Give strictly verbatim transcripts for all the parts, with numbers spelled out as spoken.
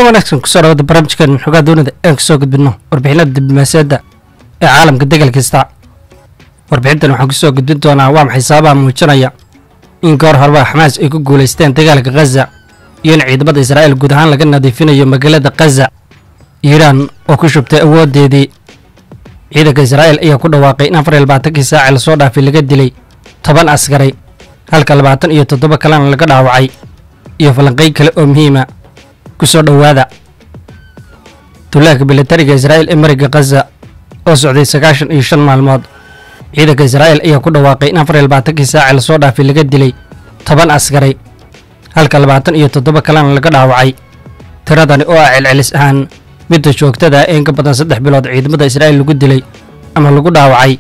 kulan wanaagsan ku soo dhawaada barnaamijkan xogaa doonida ee kasoo gudbino warbixinada diblomaasiyadda ee caalamka degal kasta. Warbixintan waxaan ku soo gudbin doonaa waa maxay sababaha muujinaya in goor horeba Xamaas ay ku guuleysteen dagaalka Gaza iyo in ciidamada Israa'iil guud ahaan laga nadiifinayo magaalada Gaza. Iiraan oo ku shubtay awoodeedii. Ciidanka Israa'iil ayaa ku dhawaaqay in afar iyo labaatan saac la soo dhaafay laga dilay toban askari halka labaatan iyo toddoba kalena laga dhaawacay iyo falanqeyn kale oo muhiim ah. ku soo dhawaada duulaanka militariga Israa'iil ee mariga Gaza oo socday sagaashan iyo shan maalmood. ciidanka Israa'iil ayaa ku dhawaaqay in afar iyo labaatan saac la soo dhaafay laga dilay toban askari halka labaatan iyo toddoba kalena laga dhaawacay. tiradani oo ah celcelis ahaan midda joogtada ee in ka badan saddex bilood ciidamada Israa'iil lagu dilay ama lagu dhaawacay,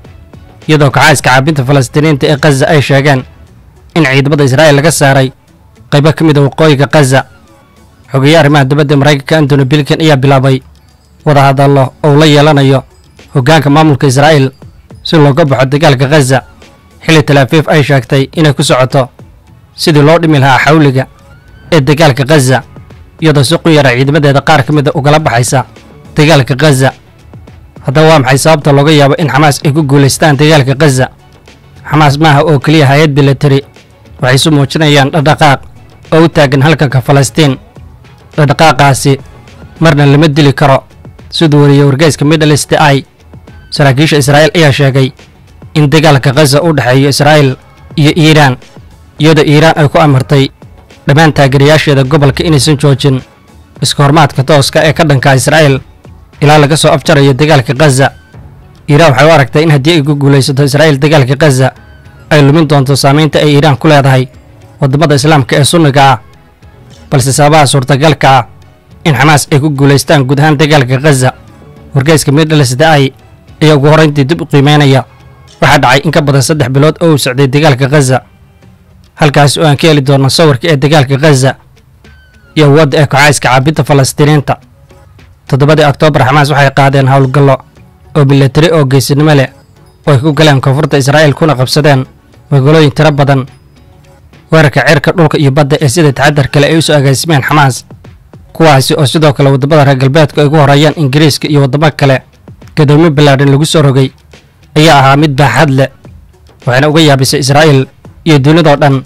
iyadoo kacayska caabinta Falastiiniinta ee Gaza ay sheegeen in ciidamada Israa'iil laga saaray qaybo ka mid ah waqooyiga Gaza. xogayaha arrimaha dibadda Mareykanka Antony Blinken ayaa bilaabay wadahadallo oo la yeelanayo hoggaanka maamulka Israa'iil si looga baxo dagaalka Gaza, xilli Tel Aviv ay sheegtay inay ku socoto sidii loo dhimi lahaa xawliga ee dagaalka Gaza, iyadoo si quyara ciidamadeeda qaar ka mid ah ugala baxaysa dagaalka Gaza. haddaba waa maxay sababta looga yaabo in Xamaas ay ku guuleystaan dagaalka Gaza? Xamaas maaha oo keliya hay'ad militari, waxay isu muujinayaan dhaqdhaqaaq oo u taagan halkanka Falastiin. dhaqdhaqaaqaasi marna lama dili karo, siduu wariyay wargeyska Middle East Eye. saraakiisha Israa'iil ayaa sheegay in dagaalka Gaza u dhexeeyo Israa'iil iyo Iiraan, iyadoo Iiraan ay ku amartay dhammaan taageerayaasheeda gobolka inaysan joojin iska hormaadka tooska ee ka dhanka Israa'iil ilaa laga soo afjarayo dagaalka Gaza. Iiraan waxay u aragtay in haddii ay ku guulaysato Israa'iil dagaalka Gaza ay lumin doonto saamaynta ay Iiraan ku leedahay waddamada Islaamka ee Sunniga ah, balse sababaha suurtagalka ah in Xamaas ay ku guulaystaan guud ahaan dagaalka Gaza. wargeyska Middle East Eye ayaa ugu horreyntii dib u qiimeynaya waxaa dhacay in ka badan saddex bilood oo uu socday dagaalka Gaza, halkaas oo aan ka heli doono sawirka ee dagaalka Gaza iyo awoodda ee kacayska caabinta Falastiiniinta. toddobadii Oktoobar Xamaas waxay qaadeen howlgallo oo militari oo geesinimo leh oo ay ku galeen koonfurta Israa'iil kuna qabsadeen magaalooyin tiro badan. weerarka cirka, dhulka iyo badda ee sida taxadar kale ay u soo agaasimeen Xamaas, kuwaasi oo sidoo kale waddamada reer galbeedku ay ugu horeeyaan Ingiriiska iyo waddamo kale gadoomiye ballaadhan lagu soo rogay, ayaa ahaa mid baaxad leh, waxayna uga yaabisay Israa'iil iyo dunidoo dhan.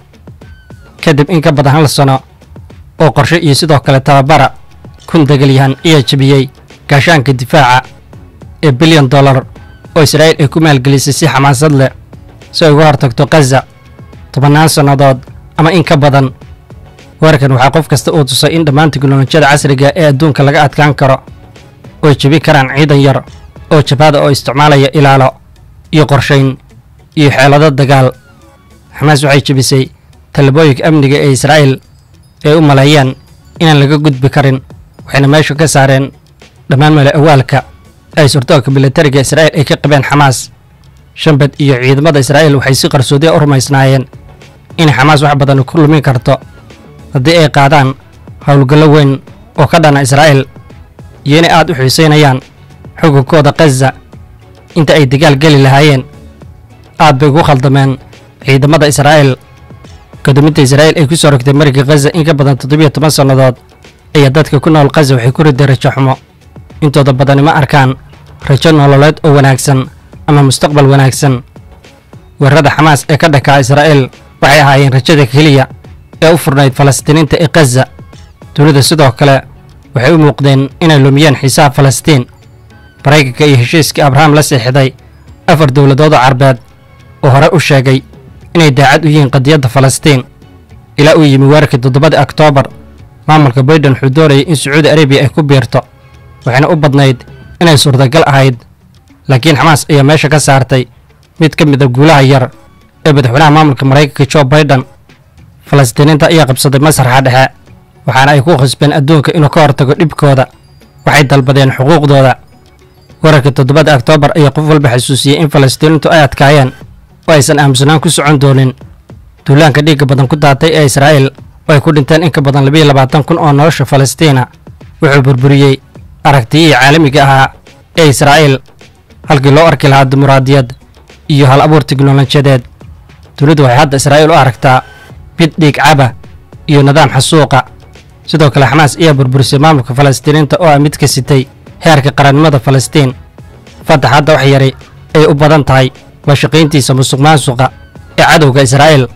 kadib in ka badan hal sano oo qorshe iyo sidoo kale tababara kun dagaalyahan ayaa jebiyey gaashaanka difaaca ee bilyan dollar oo Israa'iil ay ku maalgelisay si xamaasad leh si ay uga hortagto Gaza tobannaan sannadood ama in ka badan. weerarkan waxaa qof kasta uu tusay in dhammaan tiknoolajiyada casriga ee adduunka laga adkaan karo oo ay jebin karaan ciidan yar oo jabhada oo isticmaalaya ilaalo iyo qorshayn iyo xeelado dagaal. Xamaas waxay jebisay talabooyinka amniga ee Israa'iil ee u maleeyaan inaan laga gudbi karin, waxayna meesha ka saareen dhammaan male awaalka ay suurtogalka militariga Israa'iil ay ka qabeen Xamaas. Shanbad iyo ciidamada Israa'iil waxay si qarsoodi ah u rumaysnaayeen in Xamaas wax badan ku lumin karto haddii ay qaadaan howlgallo weyn oo ka dhana Israa'iil, iyo inay aad u xiiseynayaan xukunkooda Gaza inta ay dagaal geli lahaayeen. aad bay ugu khaldameen ciidamada Israa'iil. gadoominta Israa'iil ay ku soo rogtay mariga Gaza in ka badan toddobiyo toban sannadood ayaa dadka ku nool Gaza waxay ku riday rajo xumo. intooda badani ma arkaan rajo nololeed oo wanaagsan ama mustaqbal wanaagsan. weerarada Xamaas ee ka dhanka Israa'iil waxay ahaayeen rajada keliya ee u furnayd Falastiiniinta ee Gaza. dunida sidoo kale waxay u muuqdeen inay lumiyeen xiisaha Falastiin. Mareykanka iyo heshiiskii Abraham la seexday afar dowladood oo Carbeed oo hore u sheegay inay daacad u yihiin qadiyadda Falastiin. ilaa uu yimi weerarkii toddobadii Oktoobar, maamulka Biden wuxuu doonayay in Sacuudi Arabiya ay ku biirto, waxayna u badnayd inay suurtagal ahayd, laakiin Xamaas ayaa meesha ka saartay mid ka mid ah guulaha yar ee madaxweynaha maamulka Mareykanka Joe Biden. Falastiiniinta ayaa qabsaday masraxa dhexe, waxaana ay ku khasbeen adduunka inuu ka hortago dhibkooda. waxay dalbadeen xuquuqdooda. weerarka toddobadii Oktoobar ayaa qof walba xasuusiyey in Falastiiniintu ay adkaayeen oo aysan aaminsanaan ku socon doonin. duulaanka dhiigga badan ku daatay ee Israa'iil oo ay ku dhinteen in ka badan laba iyo labaatan kun oo nolosha Falastiina wuxuu burburiyey aragtiyihii caalamiga ahaa ee Israa'iil, halkii loo arki lahaa dimuqraadiyad iyo hal abuur tiknoolajiyadeed. dunidu waxay hadda Israa'iil u aragtaa bid dhiig caba iyo nidaam xasuuqa. sidoo kale xamaas ayaa burburisay maamulka falastiiniinta oo ah mid ka sitay heerka qarannimada falastiin. fatax hadda wax yari ay u badan tahay la shaqayntiisa musuqmaasuqa ee cadowga israa'iil.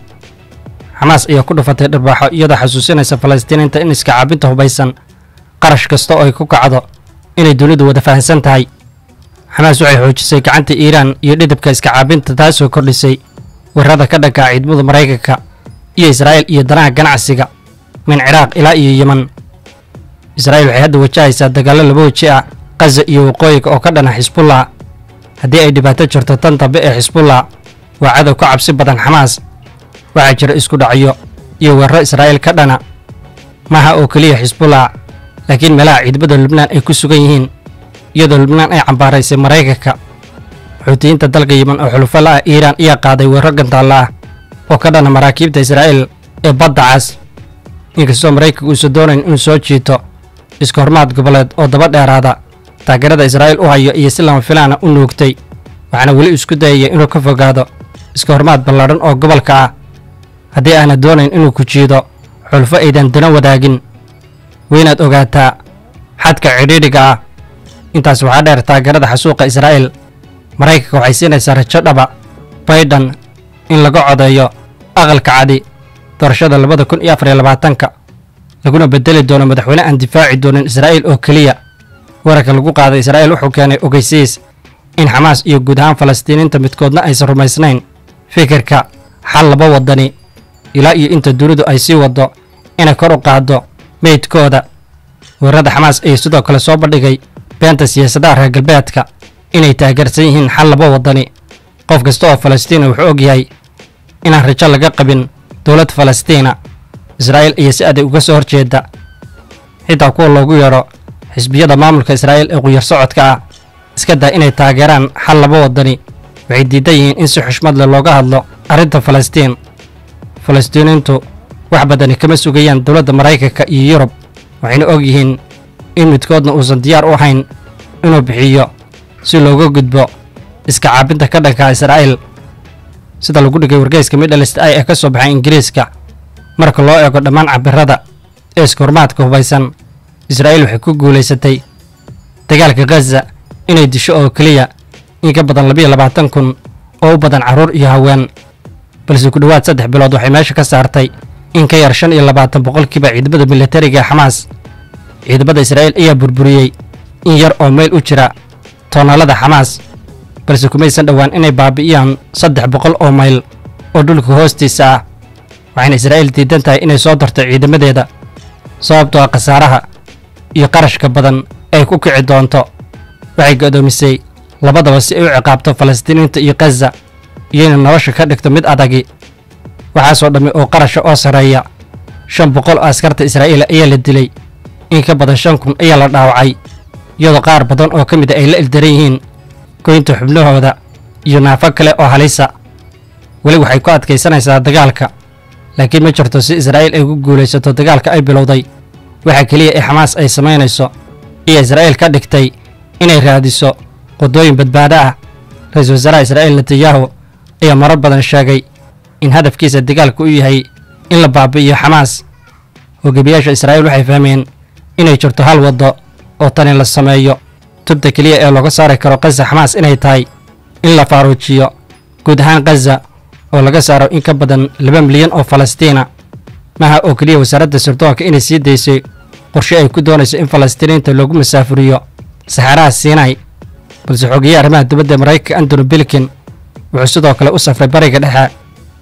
xamaas ayaa ku dhufatay dharbaaxo iyadoo xasuusinaysa falastiiniinta in iska caabinta hubaysan qarash kasta oo ay ku kacdo inay dunidu wada fahansan tahay. xamaas waxay xoojisay gacanta iiraan iyo dhidibka iska caabinta, taasoo kordhisay weerarada ka dhanka ciidamada maraykanka iyo israa'iil iyo danaha ganacsiga min ciraaq ilaa iyo yeman. israa'iil waxay hadda wajahaysaa dagaallo laba weji ah, qaza iyo waqooyiga oo ka dhana xisbullah. haddii ay dhibaato jirto tan dambe ee xisbullah, waa cadow ka cabsi badan xamaas. waxaa jira isku dhacyo iyo weeraro israa'iil ka dhana maaha oo keliya xisbullah, laakiin meelaha ciidamada lubnaan ay ku sugan yihiin, iyadoo lubnaan ay cambaaraysay maraykanka. xuutiyiinta dalka yeman oo xulufo la ah iiraan ayaa qaaday weeraro gantaalla ah oo ka dhana maraakiibta israa'iil ee badda cas. inkastoo maraykanka uusan doonayn inuu soo jiito iska hormaad goboleed oo daba dheeraada, taageerada israa'iil u hayo iyo si lama filaana u nuugtay, waxaana weli isku dayaya inuu ka fogaado iska hormaad ballaadhan oo gobolka ah haddii aana doonayn inuu ku jiido xulfo aydan dana wadaagin. weynaad ogaataa xadka cidhiidhiga ah. intaas waxaa dheer taageerada xasuuqa israa'iil. maraykanka waxay siinaysaa rajo dhaba bayden in laga codeeyo aqalka cadi doorashada labada kun iyo afar iyo labaatanka, laguna bedeli doono madaxweyne aan difaaci doonin israa'iil oo keliya. weerarka lagu qaaday israa'iil wuxuu keenay ogeysiis in xamaas iyo guud ahaan falastiiniinta midkoodna aysan rumaysnayn fikirka xal laba wadani ilaa iyo inta dunidu ay sii waddo inay kor u qaaddo meydkooda. weerarada xamaas ayaa sidoo kale soo bandhigay beenta siyaasadaha reer galbeedka inay taageersan yihiin xal laba wadani. qof kasta oo falastiina wuxuu og yahay inaan rajo laga qabin dowlad falastiina. israa'iil ayaa si adag uga soo horjeeda xitaa kuwa loogu yeedho xisbiyada maamulka israa'iil ee quyar socodka ah. iska daa inay taageeraan xal laba wadani, waxay diidan yihiin in si xushmad leh looga hadlo arrinta falastiin. falastiiniintu wax badani kama sugayaan dowladda maraykanka iyo yurub, waxayna og yihiin in midkoodna uusan diyaar u ahayn inuu bixiyo si looga gudbo iska caabinta ka dhanka israa'iil. sida lagu dhigay wargeyska Middle East Eye ee ka soo baxay Ingiriiska, marka loo eego dhammaan cabirada ee iska hormaadka hubaysan, israa'iil waxay ku guulaysatay dagaalka Gaza inay disho oo keliya in ka badan laba iyo labaatan kun oo u badan carruur iyo haween, balse ku dhowaad saddex bilood waxay meesha ka saartay in ka yar shan iyo labaatan boqolkiiba ciidamada militariga ee xamaas. ciidamada israa'iil ayaa burburiyey in yar oo meel u jira toonalada xamaas, balse kumaysan dhowaan inay baabi'iyaan saddex boqol oo mayl oo dhulka hoostiisa ah. waxayna israa'iil diidan tahay inay soo darto ciidamadeeda sababtoo ah khasaaraha iyo qarashka badan ay ku kici doonto. waxay go'doomisay labadaba si ay u ciqaabto falastiiniinta iyo Gaza iyo inay nolosha ka dhigto mid adagi. waxaasoo dhammi oo qarasha oo sarreeya shan boqol oo askarta israa'iil ayaa la dilay, in ka badan shan kun ayaa la dhaawacay, iyadoo qaar badan oo ka mid a ay la ildaran yihiin goynta xubnahooda iyo naafo kale oo halisa. weli waxay ku adkaysanaysaa dagaalka, laakiin ma jirto si israa'iil ay ku guulaysato dagaalka ay bilowday. waxa keliya ee xamaas ay samaynayso iyo israa'iil ka dhigtay inay raadiso qodooyin badbaado ah. ra-iisul wasaaraha israa'iil Netanyahu ayaa marar badan sheegay in hadafkiisa dagaalku u yahay in la baabi'iyo xamaas. hogaamiyaasha israa'iil waxay fahmeen inay jirto hal waddo oo tani la sameeyo. tubta keliya ee looga saari karo Gaza xamaas inay tahay in la faaruujiyo guud ahaan Gaza oo laga saaro in ka badan laba milyan oo Falastiina. maaha oo keliya wasaaradda sirdoonka inay sii daysay qorshe ay ku doonayso in Falastiiniinta loogu masaafuriyo saxaraha Sinai, balse xogeeye arrimaha dibadda Maraykanka Antony Blinken wuxuu sidoo kale u safray bariga dhexe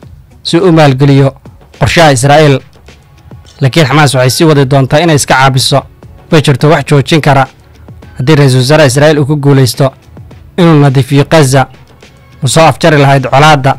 si uu maalgeliyo qorshaha Israa'iil. laakiin xamaas waxay sii wadi doontaa inay iska caabiso. ma jirto wax joojin kara haddii ra-iisul wasaaraha Israa'iil uu ku guulaysto inuu nadiifiyo Gaza uu soo afjari lahayd colaadda.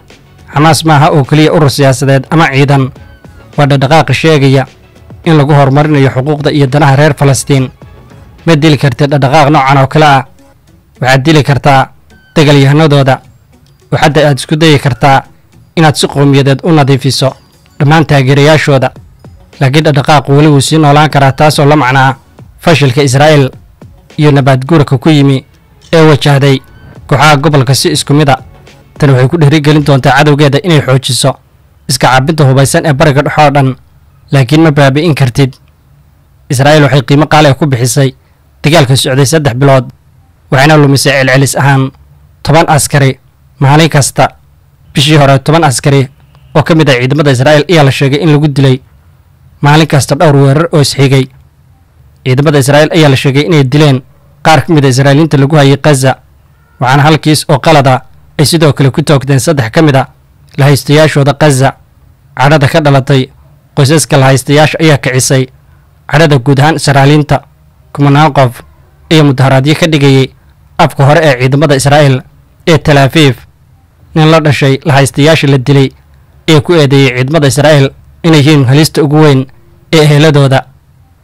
xamaas maaha oo keliya urur siyaasadeed ama ciidan, waa dhaqdhaqaaq sheegaya in lagu horumarinayo xuquuqda iyo danaha reer Falastiin. ma dili kartid dhaqdhaqaaq noocan oo kale ah. waxaad dili kartaa dagaalyahanadooda. waxaad aad isku dayi kartaa inaad si qowmiyadeed u nadiifiso dhammaan taageerayaashooda, laakiin dhaqdhaqaaqu weli wuu sii noolaan karaa, taasoo la macnaa fashilka Israa'iil iyo nabaadguurka ku yimi ee wajahday kooxaha gobolka si isku mid ah. tani waxay ku dhiirigelin doontaa cadowgeeda inay xoojiso iska caabinta hubaysan ee bariga dhexe oo dhan, laakiin ma baabi'in kartid israa'iil waxay qiimo qaali ah ku bixisay dagaalka socday saddex bilood waxayna lumisay celcelis ahaan toban askari maalin kasta. bishii hore toban askari oo ka mid ah ciidamada israa'iil ayaa la sheegay in lagu dilay maalin kasta dhowr weerar oo isxigay. ciidamada israa'iil ayaa la sheegay inay dileen qaar ka mid a israa'iiliinta lagu hayay Gaza, waxaana halkiis oo qalada ay sidoo kale ku toogteen saddex ka mid a lahaystayaashooda Gaza. cadhada ka dhalatay qoysaska lahaystayaasha ayaa kicisay cadhada guud ahaan israa'iiliinta. kumanaan qof iyo mudaharaadyo ka dhigayay afka hore ee ciidamada Israa'iil ee Tel Aviv. nin la dhashay lahaystayaasha la dilay ee ku eedeeyay ciidamada Israa'iil inay yihiin halista ugu weyn ee eheladooda.